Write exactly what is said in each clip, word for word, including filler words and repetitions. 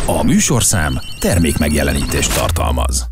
A műsorszám termékmegjelenítést tartalmaz.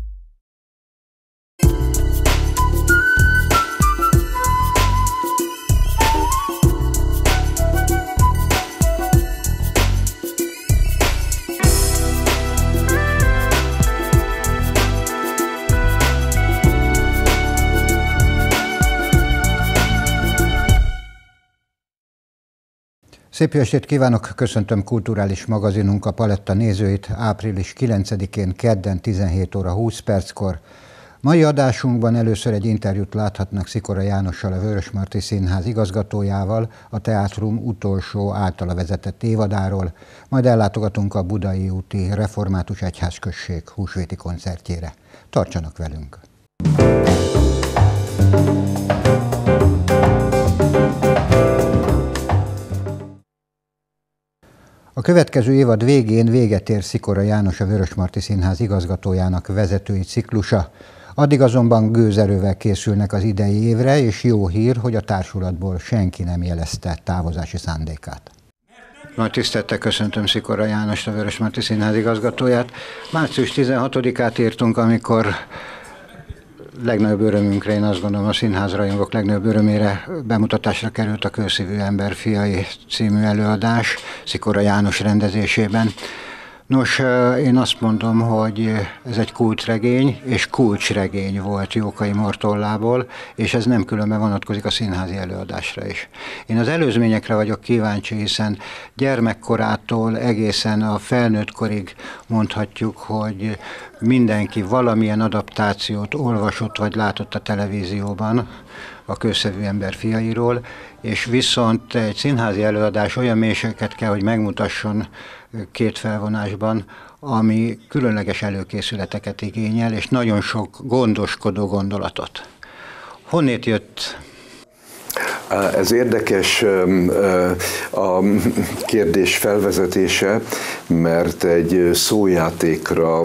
Szép jó estét kívánok, köszöntöm kulturális magazinunk a Paletta nézőit április kilencedikén kedden tizenhét óra húsz perckor. Mai adásunkban először egy interjút láthatnak Szikora Jánossal, a Vörösmarty Színház igazgatójával, a teátrum utolsó általa vezetett évadáról, majd ellátogatunk a Budai úti Református Egyházközség húsvéti koncertjére. Tartsanak velünk! A következő évad végén véget ér Szikora János, a Vörösmarty Színház igazgatójának vezetői ciklusa. Addig azonban gőzerővel készülnek az idei évre, és jó hír, hogy a társulatból senki nem jelezte távozási szándékát. Nagy tisztelettel köszöntöm Szikora Jánost, a Vörösmarty Színház igazgatóját. március tizenhatodikát írtunk, amikor legnagyobb örömünkre, én azt gondolom a színházrajongók legnagyobb örömére bemutatásra került a Kőszívű ember fiai című előadás Szikora János rendezésében. Nos, én azt mondom, hogy ez egy kultregény, és kulcsregény volt Jókai Mort tollából, és ez nem különben vonatkozik a színházi előadásra is. Én az előzményekre vagyok kíváncsi, hiszen gyermekkorától egészen a felnőtt korig mondhatjuk, hogy mindenki valamilyen adaptációt olvasott vagy látott a televízióban a Kőszívű ember fiairól, és viszont egy színházi előadás olyan mélységeket kell, hogy megmutasson két felvonásban, ami különleges előkészületeket igényel, és nagyon sok gondoskodó gondolatot. Honnét jött? Ez érdekes a kérdés felvezetése, mert egy szójátékra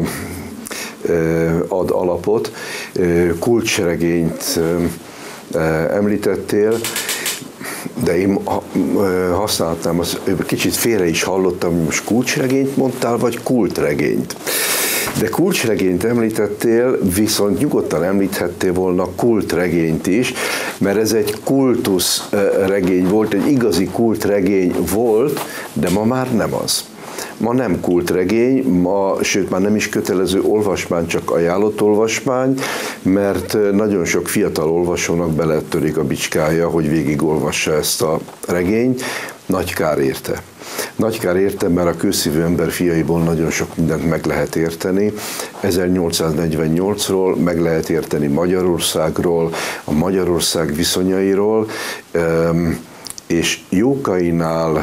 ad alapot. Kulcsregényt említettél, de én használhatnám, az, kicsit félre is hallottam, hogy most kulcsregényt mondtál, vagy kultregényt. De kulcsregényt említettél, viszont nyugodtan említhettél volna kultregényt is, mert ez egy kultuszregény volt, egy igazi kultregény volt, de ma már nem az. Ma nem kultregény, ma, sőt már nem is kötelező olvasmány, csak ajánlott olvasmány, mert nagyon sok fiatal olvasónak beletörik a bicskája, hogy végigolvassa ezt a regényt. Nagy kár érte. Nagy kár érte, mert a Kőszívű ember fiaiból nagyon sok mindent meg lehet érteni. ezernyolcszáznegyvennyolcról meg lehet érteni Magyarországról, a Magyarország viszonyairól, és Jókainál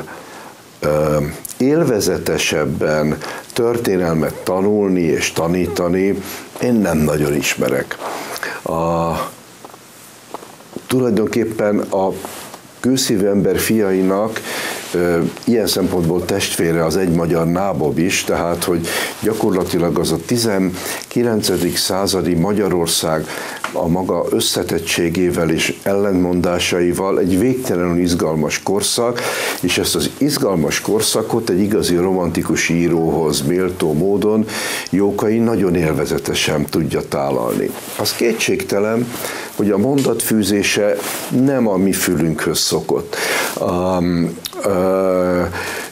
élvezetesebben történelmet tanulni és tanítani én nem nagyon ismerek. A, tulajdonképpen a Kőszívű ember fiainak e, ilyen szempontból testvére az egy magyar nábob is, tehát hogy gyakorlatilag az a tizenkilencedik századi Magyarország a maga összetettségével és ellentmondásaival egy végtelenül izgalmas korszak, és ezt az izgalmas korszakot egy igazi romantikus íróhoz méltó módon Jókai nagyon élvezetesen tudja tálalni. Az kétségtelen, hogy a mondatfűzése nem a mi fülünkhöz szokott. Um, uh,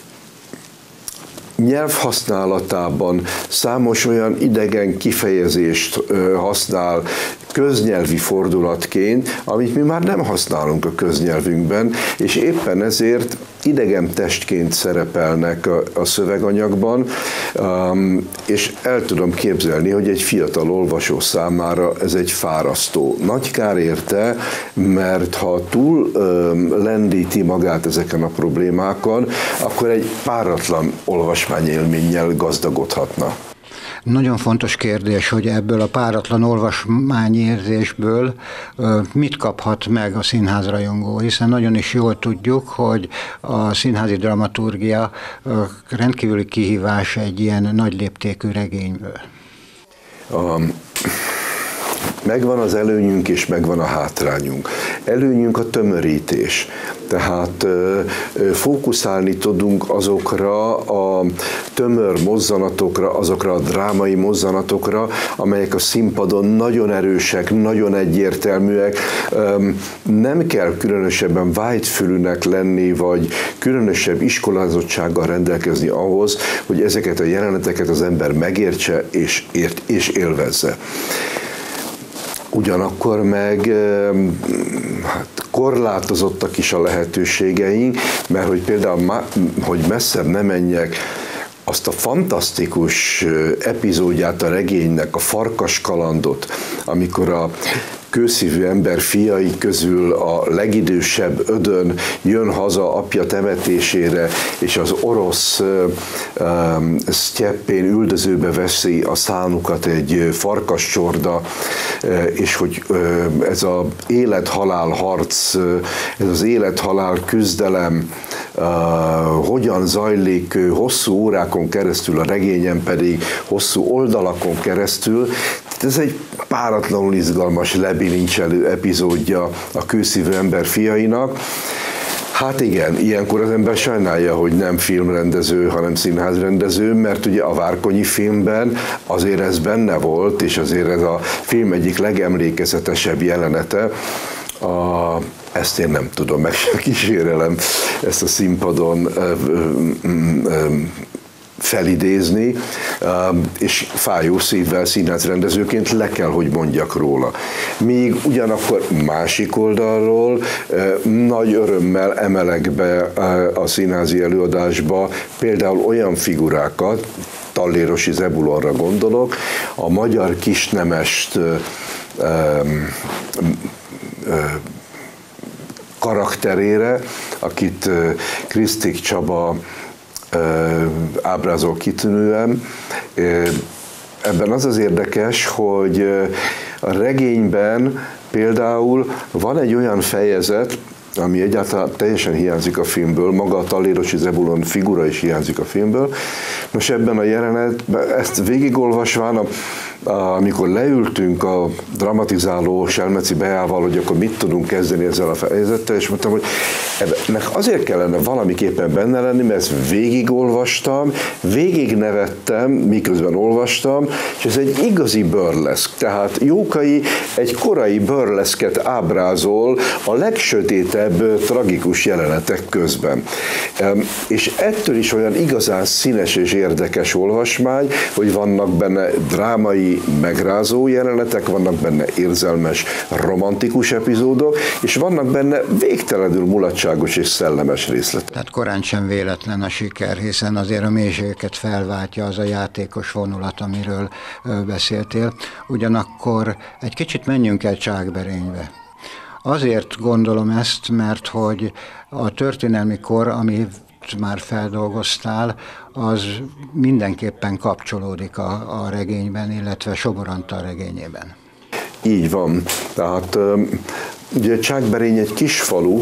nyelvhasználatában számos olyan idegen kifejezést használ köznyelvi fordulatként, amit mi már nem használunk a köznyelvünkben, és éppen ezért idegen testként szerepelnek a, a szöveganyagban, um, és el tudom képzelni, hogy egy fiatal olvasó számára ez egy fárasztó. Nagy kár érte, mert ha túl um, lendíti magát ezeken a problémákon, akkor egy páratlan olvasmányélménnyel gazdagodhatna. Nagyon fontos kérdés, hogy ebből a páratlan olvasmányérzésből mit kaphat meg a színházrajongó, hiszen nagyon is jól tudjuk, hogy a színházi dramaturgia rendkívüli kihívás egy ilyen nagy léptékű regényből. A Megvan az előnyünk és megvan a hátrányunk. Előnyünk a tömörítés. Tehát fókuszálni tudunk azokra a tömör mozzanatokra, azokra a drámai mozzanatokra, amelyek a színpadon nagyon erősek, nagyon egyértelműek. Nem kell különösebben vágyfülűnek lenni, vagy különösebb iskolázottsággal rendelkezni ahhoz, hogy ezeket a jeleneteket az ember megértse és, ért, és élvezze. Ugyanakkor meg hát, korlátozottak is a lehetőségeink, mert hogy például, hogy messzebb ne menjek, azt a fantasztikus epizódját a regénynek, a Farkas kalandot, amikor a kőszívű ember fiai közül a legidősebb Ödön jön haza apja temetésére, és az orosz um, sztyeppén üldözőbe veszi a szánukat egy farkascsorda, és hogy ez az élet-halál harc, ez az élet-halál küzdelem uh, hogyan zajlik hosszú órákon keresztül, a regényen pedig hosszú oldalakon keresztül. Ez egy páratlanul izgalmas lebilincselő epizódja a kőszívű ember fiainak. Hát igen, ilyenkor az ember sajnálja, hogy nem filmrendező, hanem színházrendező, mert ugye a Várkonyi filmben azért ez benne volt, és azért ez a film egyik legemlékezetesebb jelenete. A, ezt én nem tudom, meg sem kísérelem ezt a színpadon ö, ö, ö, felidézni, és fájó szívvel színházrendezőként le kell, hogy mondjak róla. Míg ugyanakkor másik oldalról nagy örömmel emelek be a színházi előadásba például olyan figurákat, Tallérosi Zebulonra gondolok, a magyar kisnemest karakterére, akit Krisztik Csaba ábrázol kitűnően. Ebben az az érdekes, hogy a regényben például van egy olyan fejezet, ami egyáltalán teljesen hiányzik a filmből, maga a Tallérosi Zebulon figura is hiányzik a filmből. Most ebben a jelenetben, ezt végigolvasván, amikor leültünk a dramatizáló Selmeci Beával, hogy akkor mit tudunk kezdeni ezzel a fejezettel, és mondtam, hogy ennek azért kellene valamiképpen benne lenni, mert ezt végigolvastam, végignevettem, miközben olvastam, és ez egy igazi burleszk. Tehát Jókai egy korai burleszket ábrázol a legsötétebb, tragikus jelenetek közben. És ettől is olyan igazán színes és érdekes olvasmány, hogy vannak benne drámai, megrázó jelenetek, vannak benne érzelmes, romantikus epizódok, és vannak benne végtelenül mulatságos és szellemes részletek. Tehát korán sem véletlen a siker, hiszen azért a mélységeket felváltja az a játékos vonulat, amiről beszéltél. Ugyanakkor egy kicsit menjünk el Csákberénybe. Azért gondolom ezt, mert hogy a történelmi kor, ami már feldolgoztál, az mindenképpen kapcsolódik a, a regényben, illetve Sobor Antal regényében. Így van. Tehát ugye Csákberény egy kis falu,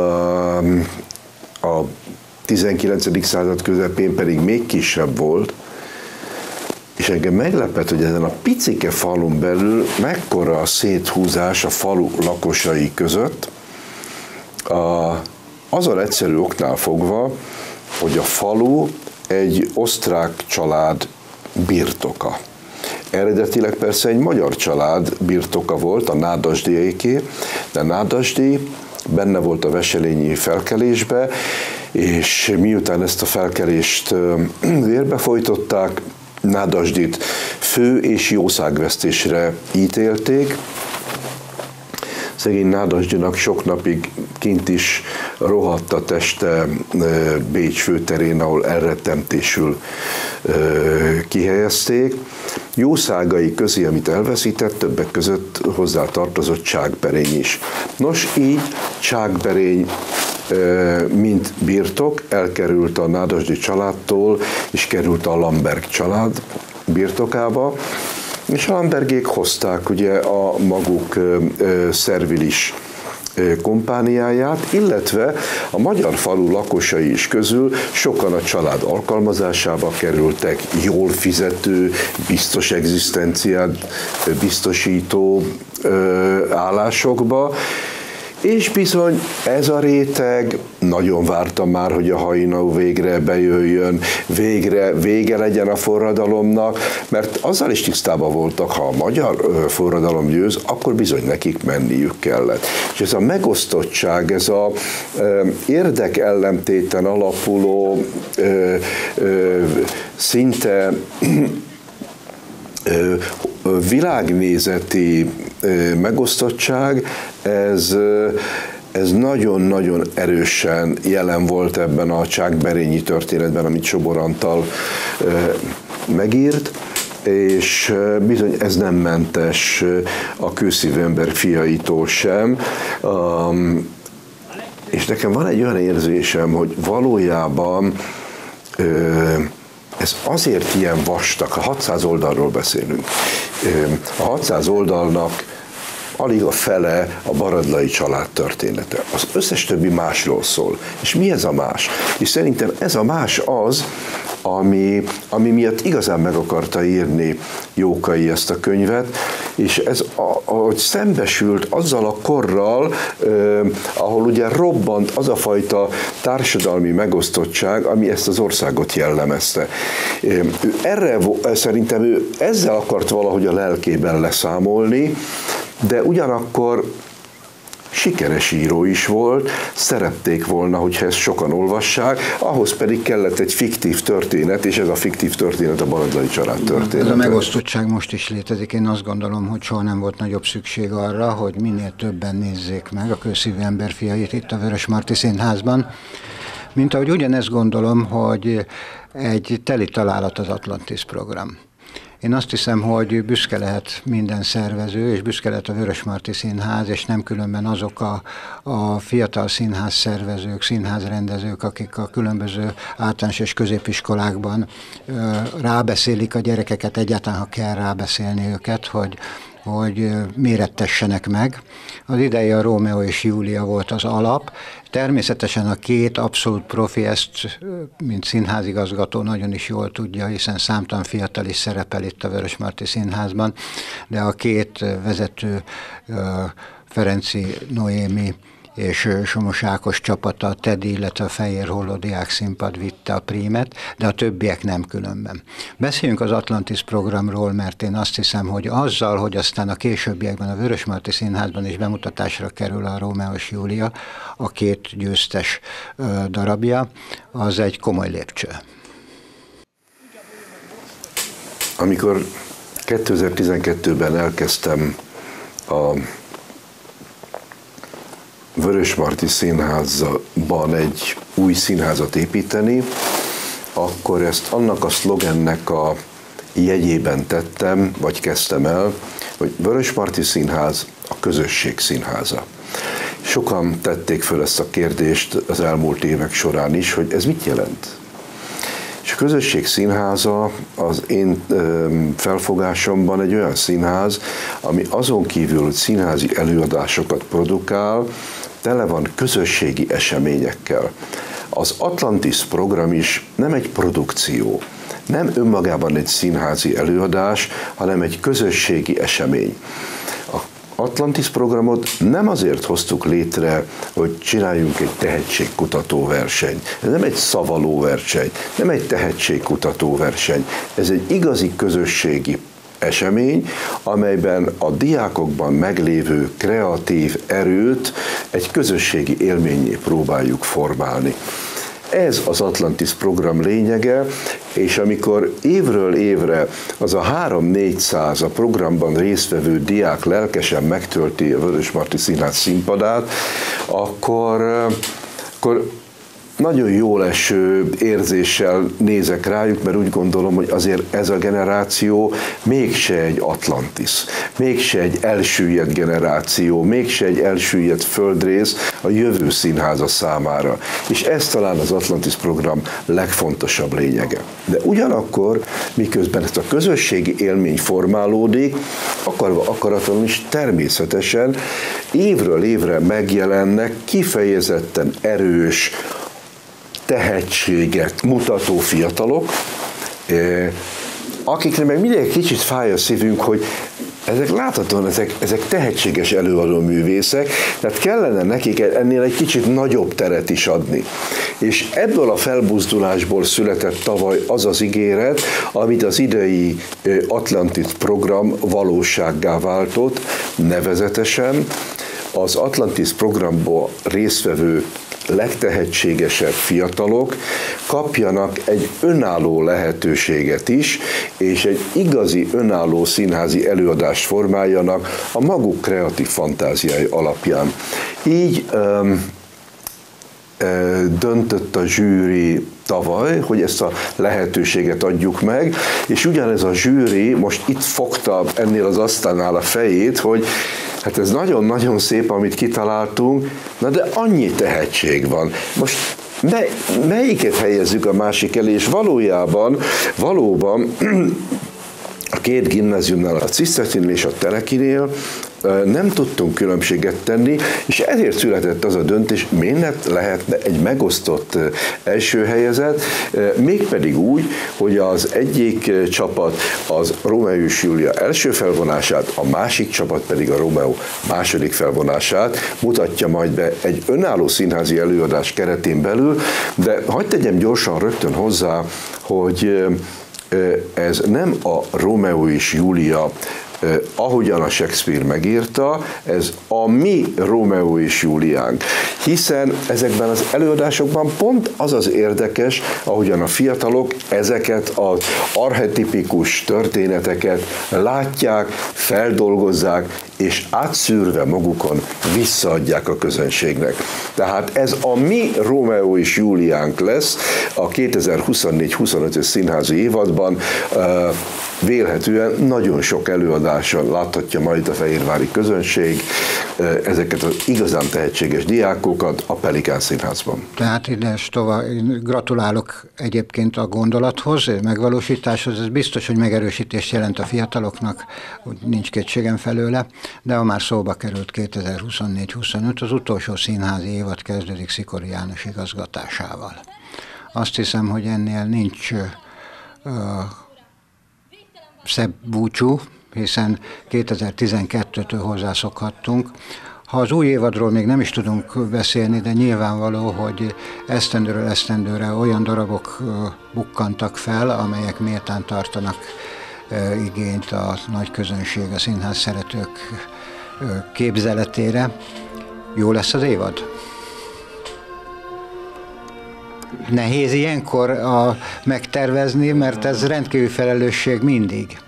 a tizenkilencedik század közepén pedig még kisebb volt, és engem meglepett, hogy ezen a picike falun belül mekkora a széthúzás a falu lakosai között, a azon egyszerű oknál fogva, hogy a falu egy osztrák család birtoka. Eredetileg persze egy magyar család birtoka volt, a Nádasdyéké, de Nádasdy benne volt a veselényi felkelésbe, és miután ezt a felkelést vérbefolytották, Nádasdyt fő- és jószágvesztésre ítélték. Szegény Nádasdynak sok napig kint is rohadt a teste Bécs főterén, ahol elrettentésül kihelyezték. Jószágai közé, amit elveszített, többek között hozzá tartozott Csákberény is. Nos, így Csákberény, mint birtok, elkerült a Nádasdy családtól, és került a Lamberg család birtokába, és a Lambergék hozták ugye a maguk szervilis kompániáját, illetve a magyar falu lakosai is közül sokan a család alkalmazásába kerültek, jól fizető, biztos egzisztenciát biztosító állásokba, és bizony ez a réteg nagyon várta már, hogy a Hainau végre bejöjjön, végre vége legyen a forradalomnak, mert azzal is tisztában voltak, ha a magyar forradalom győz, akkor bizony nekik menniük kellett. És ez a megosztottság, ez a érdekellentéten alapuló szinte világnézeti megosztottság, ez, ez nagyon-nagyon erősen jelen volt ebben a Csákberényi történetben, amit Sobor Antal megírt, és bizony ez nem mentes a kőszívű ember fiaitól sem. És nekem van egy olyan érzésem, hogy valójában ez azért ilyen vastag, ha hatszáz oldalról beszélünk. A hatszáz oldalnak alig a fele a Baradlai család története. Az összes többi másról szól. És mi ez a más? És szerintem ez a más az, ami, ami miatt igazán meg akarta írni Jókai ezt a könyvet, és ez, ahogy szembesült azzal a korral, eh, ahol ugye robbant az a fajta társadalmi megosztottság, ami ezt az országot jellemezte. Eh, erre szerintem ő ezzel akart valahogy a lelkében leszámolni, de ugyanakkor sikeres író is volt, szerették volna, hogyha ezt sokan olvassák, ahhoz pedig kellett egy fiktív történet, és ez a fiktív történet a Baradlai család történet. Ez a megosztottság most is létezik. Én azt gondolom, hogy soha nem volt nagyobb szükség arra, hogy minél többen nézzék meg a Kőszívű ember fiait itt a Vörösmarty Színházban. Mint ahogy ugyanezt gondolom, hogy egy teli találat az Atlantis program. Én azt hiszem, hogy büszke lehet minden szervező, és büszke lehet a Vörösmarty Színház, és nem különben azok a, a fiatal színház szervezők, színházrendezők, akik a különböző általános és középiskolákban ö, rábeszélik a gyerekeket, egyáltalán ha kell rábeszélni őket, hogy hogy mérettessenek meg. Az ideje a Rómeó és Júlia volt az alap. Természetesen a két abszolút profi ezt, mint színházigazgató nagyon is jól tudja, hiszen számtalan fiatal is szerepel itt a Vörösmarty Színházban, de a két vezető, Ferenczy Noémi és Somos Ákos csapata, a Teddy, illetve a Fehér Holló Diák Színpad vitte a prímet, de a többiek nem különben. Beszéljünk az Atlantis programról, mert én azt hiszem, hogy azzal, hogy aztán a későbbiekben a Vörösmarty Színházban is bemutatásra kerül a Rómeó és Júlia, a két győztes darabja, az egy komoly lépcső. Amikor kétezer-tizenkettőben elkezdtem a Vörösmarty Színházban egy új színházat építeni, akkor ezt annak a szlogennek a jegyében tettem, vagy kezdtem el, hogy Vörösmarty Színház a közösség színháza. Sokan tették föl ezt a kérdést az elmúlt évek során is, hogy ez mit jelent? És a közösség színháza az én felfogásomban egy olyan színház, ami azon kívül, hogy színházi előadásokat produkál, tele van közösségi eseményekkel. Az Atlantis program is nem egy produkció, nem önmagában egy színházi előadás, hanem egy közösségi esemény. A Atlantis programot nem azért hoztuk létre, hogy csináljunk egy tehetségkutató versenyt. Ez nem egy szavaló verseny, nem egy tehetségkutató verseny. Ez egy igazi közösségi esemény, amelyben a diákokban meglévő kreatív erőt egy közösségi élménnyé próbáljuk formálni. Ez az Atlantis program lényege, és amikor évről évre az a három-négyszáz a programban résztvevő diák lelkesen megtölti a Vörösmarty Színház színpadát, akkor, akkor nagyon jól eső érzéssel nézek rájuk, mert úgy gondolom, hogy azért ez a generáció mégse egy Atlantis, mégse egy elsüllyedt generáció, mégse egy elsüllyedt földrész a jövő színháza számára. És ez talán az Atlantis program legfontosabb lényege. De ugyanakkor, miközben ezt a közösségi élmény formálódik, akarva akaratlanul is természetesen évről évre megjelennek kifejezetten erős, tehetséget mutató fiatalok, akikre meg mindig kicsit fáj a szívünk, hogy ezek láthatóan, ezek, ezek tehetséges előadó művészek, tehát kellene nekik ennél egy kicsit nagyobb teret is adni. És ebből a felbuzdulásból született tavaly az az ígéret, amit az idei Atlantis program valósággá váltott, nevezetesen az Atlantis programból résztvevő legtehetségesebb fiatalok kapjanak egy önálló lehetőséget is, és egy igazi önálló színházi előadást formáljanak a maguk kreatív fantáziái alapján. Így um, döntött a zsűri tavaly, hogy ezt a lehetőséget adjuk meg, és ugyanez a zsűri most itt fogta ennél az asztalnál a fejét, hogy hát ez nagyon-nagyon szép, amit kitaláltunk, na de annyi tehetség van. Most mely, melyiket helyezzük a másik elé, és valójában, valóban a két gimnáziumnál, a Cisztercinél és a Telekinél nem tudtunk különbséget tenni, és ezért született az a döntés, miért lehetne egy megosztott első helyezett, mégpedig úgy, hogy az egyik csapat az Rómeó és Júlia első felvonását, a másik csapat pedig a Rómeó második felvonását mutatja majd be egy önálló színházi előadás keretén belül, de hagyd tegyem gyorsan rögtön hozzá, hogy ez nem a Rómeó és Júlia, ahogyan a Shakespeare megírta, ez a mi Rómeó és Júliánk. Hiszen ezekben az előadásokban pont az az érdekes, ahogyan a fiatalok ezeket az archetipikus történeteket látják, feldolgozzák, és átszűrve magukon visszaadják a közönségnek. Tehát ez a mi Rómeó és Júliánk lesz a kétezer-huszonnégy huszonötös színházi évadban. Vélhetően nagyon sok előadáson láthatja majd a fehérvári közönség ezeket az igazán tehetséges diákokat a Pelikán Színházban. Tehát ide tovább gratulálok egyébként a gondolathoz, megvalósításhoz, ez biztos, hogy megerősítést jelent a fiataloknak, úgy nincs kétségem felőle, de ha már szóba került kétezer-huszonnégy huszonöt, az utolsó színházi évad kezdődik Szikori János igazgatásával. Azt hiszem, hogy ennél nincs uh, szebb búcsú, hiszen kétezer-tizenkettőtől hozzászokhattunk. Ha az új évadról még nem is tudunk beszélni, de nyilvánvaló, hogy esztendőről esztendőre olyan darabok bukkantak fel, amelyek méltán tartanak igényt a nagy közönség, a színház szeretők képzeletére. Jó lesz az évad? Nehéz ilyenkor a, megtervezni, mert ez rendkívül felelősség mindig.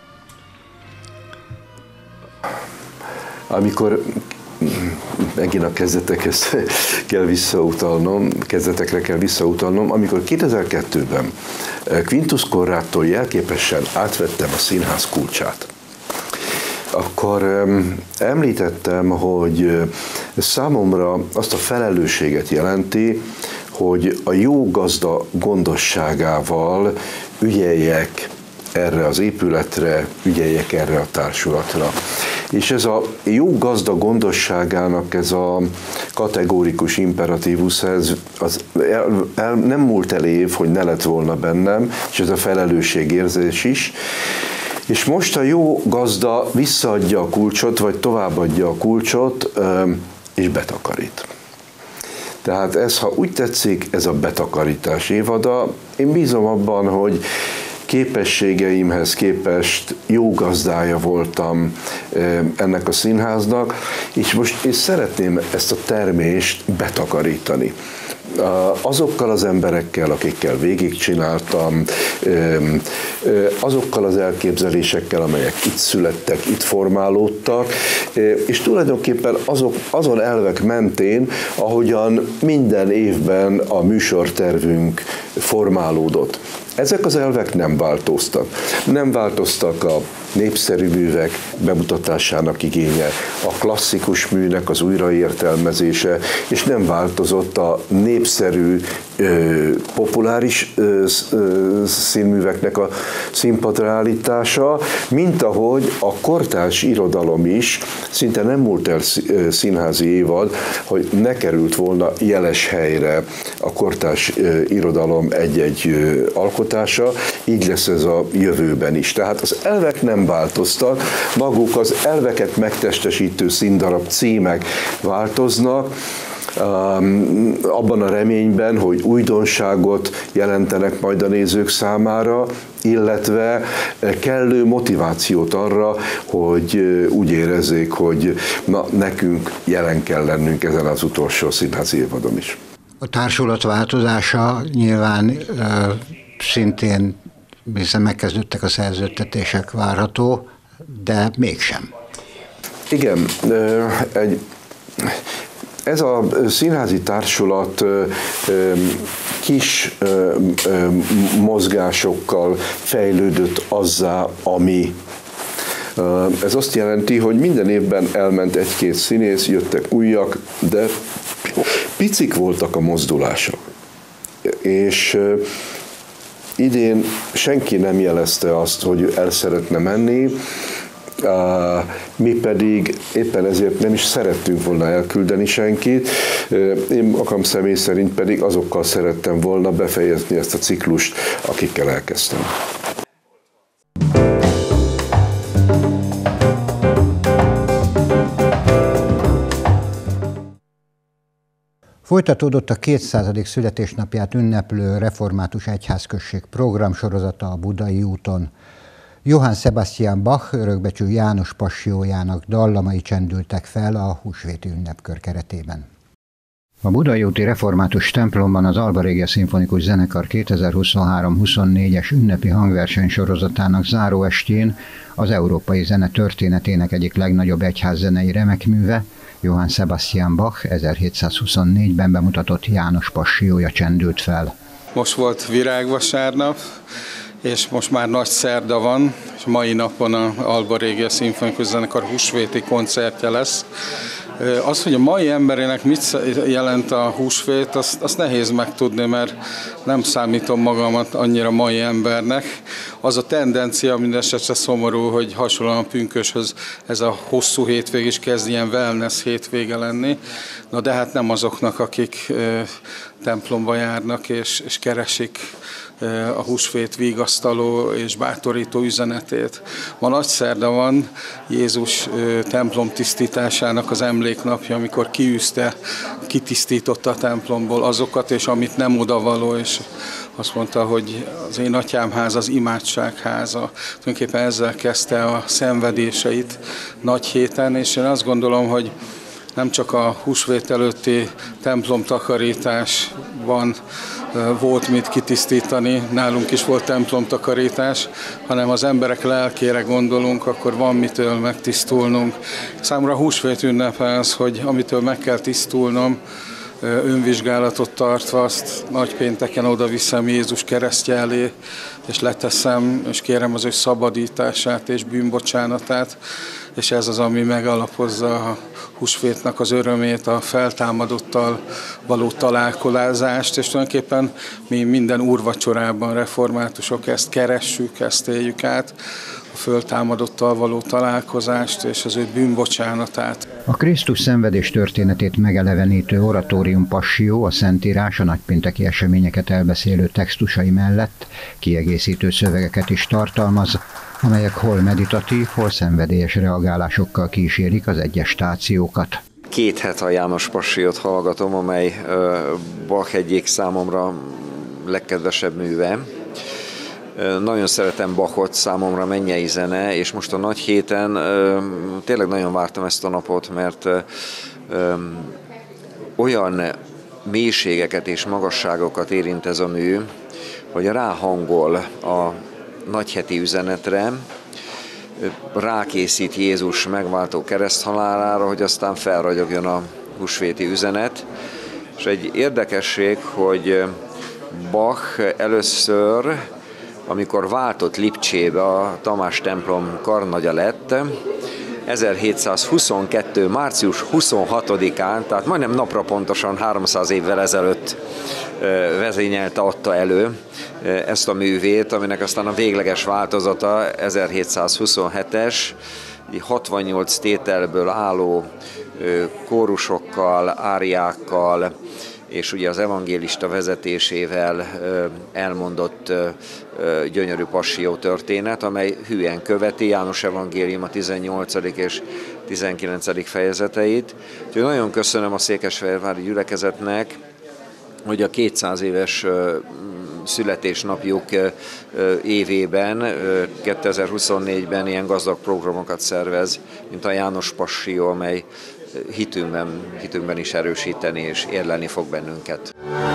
Amikor megint a kezdetekhez kell visszautalnom, kezdetekre kell visszautalnom, amikor kétezer-kettőben Quintus Conradtól jelképesen átvettem a színház kulcsát, akkor említettem, hogy számomra azt a felelősséget jelenti, hogy a jó gazda gondosságával ügyeljek erre az épületre, ügyeljek erre a társulatra. És ez a jó gazda gondosságának ez a kategórikus imperatívus, ez az el, el, nem múlt el év, hogy ne lett volna bennem, és ez a felelősségérzés is. És most a jó gazda visszaadja a kulcsot, vagy továbbadja a kulcsot, és betakarít. Tehát ez, ha úgy tetszik, ez a betakarítás évada. Én bízom abban, hogy képességeimhez képest jó gazdája voltam ennek a színháznak, és most én szeretném ezt a termést betakarítani. azokkal az emberekkel, akikkel végigcsináltam, azokkal az elképzelésekkel, amelyek itt születtek, itt formálódtak, és tulajdonképpen azok, azon elvek mentén, ahogyan minden évben a műsortervünk formálódott. Ezek az elvek nem változtak. Nem változtak a népszerű művek bemutatásának igénye, a klasszikus műnek az újraértelmezése, és nem változott a népszerű, populáris színműveknek a színpadra állítása, mint ahogy a kortárs irodalom is, szinte nem múlt el színházi évad, hogy ne került volna jeles helyre a kortárs irodalom egy-egy alkotása, így lesz ez a jövőben is. Tehát az elvek nem változtak, maguk az elveket megtestesítő színdarab címek változnak, abban a reményben, hogy újdonságot jelentenek majd a nézők számára, illetve kellő motivációt arra, hogy úgy érezzék, hogy na, nekünk jelen kell lennünk ezen az utolsó színházi évadon is. A társulat változása nyilván ö, szintén, hiszen megkezdődtek a szerződtetések, várható, de mégsem. Igen, egy, ez a színházi társulat kis mozgásokkal fejlődött azzá, ami. Ez azt jelenti, hogy minden évben elment egy-két színész, jöttek újak, de picik voltak a mozdulások. És idén senki nem jelezte azt, hogy el szeretne menni, mi pedig éppen ezért nem is szerettünk volna elküldeni senkit. Én magam személy szerint pedig azokkal szerettem volna befejezni ezt a ciklust, akikkel elkezdtem. Folytatódott a kétszázadik születésnapját ünneplő református egyházközség programsorozata a Budai úton. Johann Sebastian Bach örökbecsű János passiójának dallamai csendültek fel a húsvéti ünnepkör keretében. A Budai úti református templomban az Alba Regia Szimfonikus Zenekar kétezer-huszonhárom huszonnégyes ünnepi hangverseny sorozatának záróestjén az európai zene történetének egyik legnagyobb egyházzenei remekműve, Johann Sebastian Bach ezerhétszázhuszonnégyben bemutatott János passiója csendült fel. Most volt virágvasárnap, és most már nagy szerda van, és mai napon az Alba Regia Szimfonikus Zenekar húsvéti koncertje lesz. Az, hogy a mai emberének mit jelent a húsvét, azt, azt nehéz megtudni, mert nem számítom magamat annyira mai embernek. Az a tendencia mindesetre szomorú, hogy hasonlóan a pünköshöz ez a hosszú hétvég is kezd ilyen wellness hétvége lenni. Na de hát nem azoknak, akik e, templomba járnak és, és keresik a húsvét vigasztaló és bátorító üzenetét. Ma nagy szerda van, Jézus templom tisztításának az emléknapja, amikor kiűzte, kitisztította a templomból azokat, és amit nem odavaló, és azt mondta, hogy az én atyám háza az imádság háza. Tulajdonképpen ezzel kezdte a szenvedéseit nagy héten, és én azt gondolom, hogy nem csak a húsvét előtti templomtakarításban volt mit kitisztítani, nálunk is volt templomtakarítás, hanem az emberek lelkére gondolunk, akkor van mitől megtisztulnunk. Számomra a húsvét ünnepe az, hogy amitől meg kell tisztulnom, önvizsgálatot tartva, azt nagypénteken oda viszem Jézus keresztje elé, és leteszem, és kérem az ő szabadítását és bűnbocsánatát, és ez az, ami megalapozza a húsvétnak az örömét, a feltámadottal való találkozást, és tulajdonképpen mi minden úrvacsorában, reformátusok ezt keressük, ezt éljük át, a föltámadottal való találkozást és az ő bűnbocsánatát. A Krisztus szenvedés történetét megelevenítő oratórium passió a Szentírás a nagypénteki eseményeket elbeszélő textusai mellett kiegészítő szövegeket is tartalmaz, amelyek hol meditatív, hol szenvedélyes reagálásokkal kísérik az egyes stációkat. Két hete a János passiót hallgatom, amely Bach egyik számomra legkedvesebb műve. Nagyon szeretem Bachot, számomra mennyei zene, és most a nagy héten tényleg nagyon vártam ezt a napot, mert olyan mélységeket és magasságokat érint ez a mű, hogy ráhangol a nagyheti üzenetre, rákészít Jézus megváltó kereszthalálára, hogy aztán felragyogjon a húsvéti üzenet. És egy érdekesség, hogy Bach először, amikor váltott Lipcsébe, a Tamás templom karnagya lett, ezerhétszázhuszonkettő. március huszonhatodikán, tehát majdnem napra pontosan háromszáz évvel ezelőtt vezényelte, adta elő ezt a művét, aminek aztán a végleges változata ezerhétszázhuszonhetes, hatvannyolc tételből álló kórusokkal, áriákkal, és ugye az evangélista vezetésével elmondott gyönyörű passió történet, amely hűen követi János evangélium a tizennyolcadik és tizenkilencedik fejezeteit. Úgyhogy nagyon köszönöm a székesfehérvári gyülekezetnek, hogy a kétszáz éves születésnapjuk évében, kétezer-huszonnégyben ilyen gazdag programokat szervez, mint a János Passió, amely hitünkben, hitünkben is erősíteni és érlelni fog bennünket.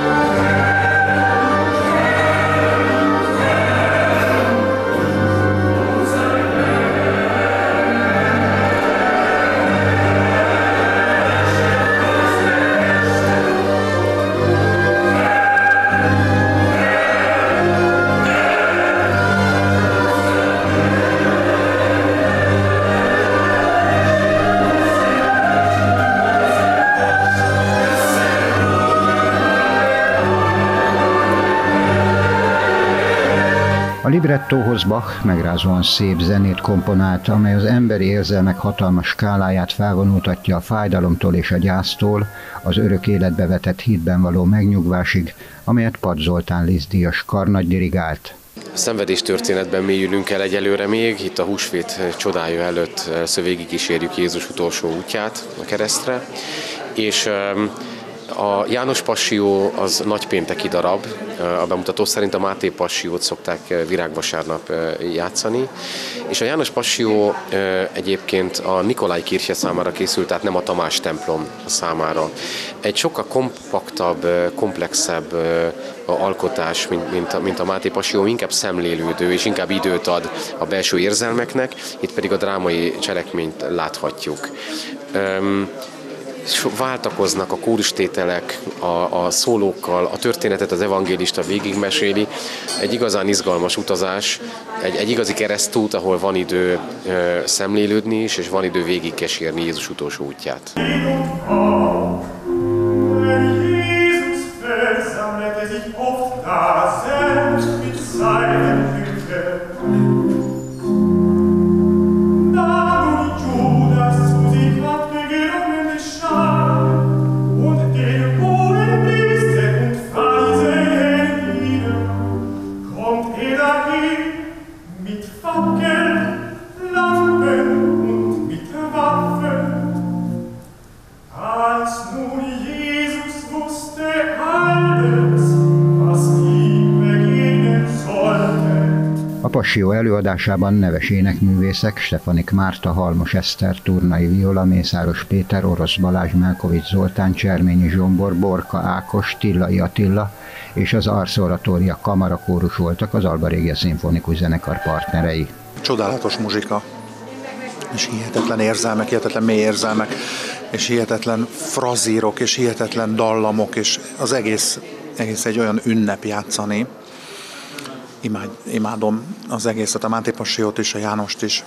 A librettóhoz Bach megrázóan szép zenét komponált, amely az emberi érzelmek hatalmas skáláját felvonultatja a fájdalomtól és a gyásztól, az örök életbe vetett hitben való megnyugvásig, amelyet Pad Zoltán Liszt-díjas karnagy dirigált. A szenvedéstörténetben mélyülünk el egyelőre még, itt a húsvét csodája előtt először végigkísérjük Jézus utolsó útját a keresztre, és a János Passió az nagypénteki darab, a bemutató szerint a Máté Passiót szokták virágvasárnap játszani, és a János Passió egyébként a Nikolai Kirche számára készült, tehát nem a Tamás templom számára. Egy sokkal kompaktabb, komplexebb alkotás, mint, mint, a, mint a Máté Passió, inkább szemlélődő és inkább időt ad a belső érzelmeknek, itt pedig a drámai cselekményt láthatjuk. Váltakoznak a kórustételek a, a szólókkal, a történetet az evangélista végigmeséli. Egy igazán izgalmas utazás, egy, egy igazi keresztút, ahol van idő ö, szemlélődni is, és van idő végigkísérni Jézus utolsó útját. A Passió előadásában neves énekművészek Stefanik Márta, Halmos Eszter, Turnai Viola, Mészáros Péter, Orosz Balázs, Melkovics Zoltán, Cserményi Zsombor, Borka Ákos, Tillai Attila és az Ars Oratoria kamarakórus voltak az Alba Regia Szimfonikus Zenekar partnerei. Csodálatos muzsika, és hihetetlen érzelmek, hihetetlen mély érzelmek, és hihetetlen frazírok, és hihetetlen dallamok, és az egész, egész egy olyan ünnep játszani. Imád, imádom az egészet, a Máté Passiót is, a Jánost is.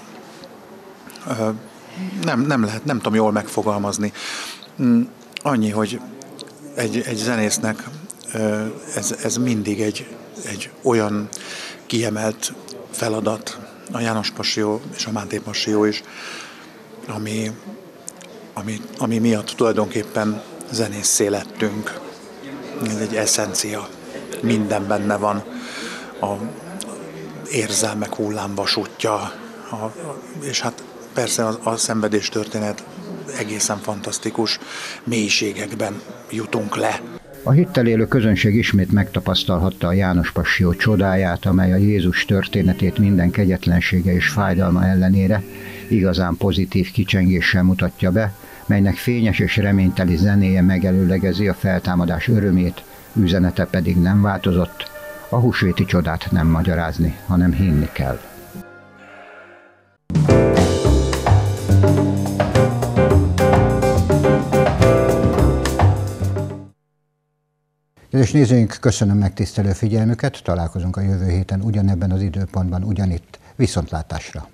Nem, nem lehet, nem tudom jól megfogalmazni. Annyi, hogy egy, egy zenésznek ez, ez mindig egy, egy olyan kiemelt feladat, a János Passió és a Máté Passió is, ami, ami, ami miatt tulajdonképpen zenésszé lettünk. Ez egy eszencia. Minden benne van. A érzelmek hullámvasútja, a, a, és hát persze a, a szenvedéstörténet egészen fantasztikus mélységekben jutunk le. A hittel élő közönség ismét megtapasztalhatta a János Passió csodáját, amely a Jézus történetét minden kegyetlensége és fájdalma ellenére igazán pozitív kicsengéssel mutatja be, melynek fényes és reményteli zenéje megelőlegezi a feltámadás örömét, üzenete pedig nem változott, a húsvéti csodát nem magyarázni, hanem hinni kell. Kedves nézőink, köszönöm megtisztelő figyelmüket, találkozunk a jövő héten ugyanebben az időpontban, ugyanitt. Viszontlátásra!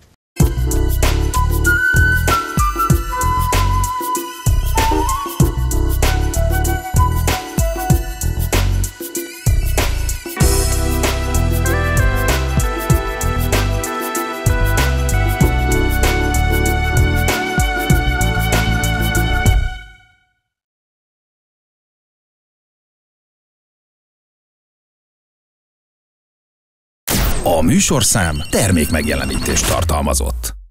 A műsorszám termék megjelenítést tartalmazott.